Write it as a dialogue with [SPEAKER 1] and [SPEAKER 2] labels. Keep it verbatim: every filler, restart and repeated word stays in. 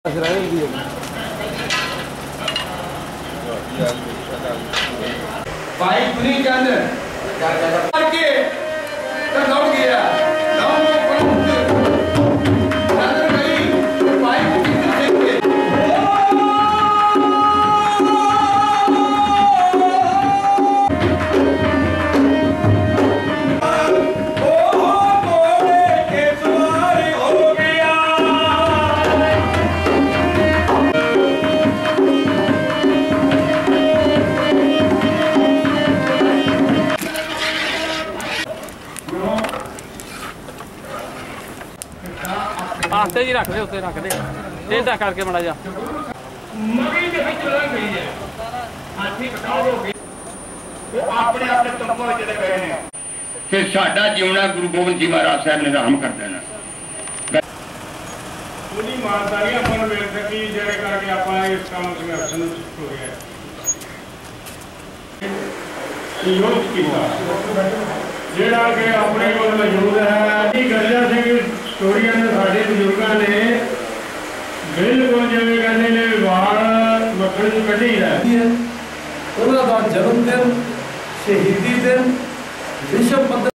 [SPEAKER 1] Pipe नहीं कहते के दौड़ गया
[SPEAKER 2] आस्ते जी रख दे उत्ते रख दे टेढ़ा करके माड़ा जा
[SPEAKER 1] मरी दे विच लग गई है हाथी कटाओगे वो अपने अपने तुमको चले गए ने कि साडा जीवना गुरु गोबिंद जी महाराज साहब ने रहम कर देना ਉਹਦੀ ਮਾਨਤਾਰੀ ਆਪਾਂ ਨੂੰ ਮਿਲ ਸਕੀ ਜਿਹੜੇ ਕਰਕੇ ਆਪਾਂ ਇਸ ਕੰਮ ਸੰਘਰਸ਼ ਨੂੰ ਹੋ ਗਿਆ ਯੋਗ ਕੀਤਾ ਜਿਹੜਾ ਕਿ ਆਪਣੇ ਕੋਲ ਮੌਜੂਦ ਹੈ ਇਹ ਗੱਲਾਂ ਸਿੰਘ ਸਟੋਰੀਆਂ ਨੇ ਸਾਡੇ ਬਜ਼ੁਰਗਾਂ ਨੇ ਬਿਲਕੁਲ ਜਿਵੇਂ ਕਹਿੰਦੇ ਨੇ ਵਾਲ ਮੱਖਣ ਨੂੰ ਕੱਢੀ ਰਹਿੰਦੀ ਹੈ। ਉਹਨਾਂ ਦਾ ਜਨਮ ਦਿਨ ਸ਼ਹੀਦੀ ਦਿਨ ਵਿਸ਼ਵ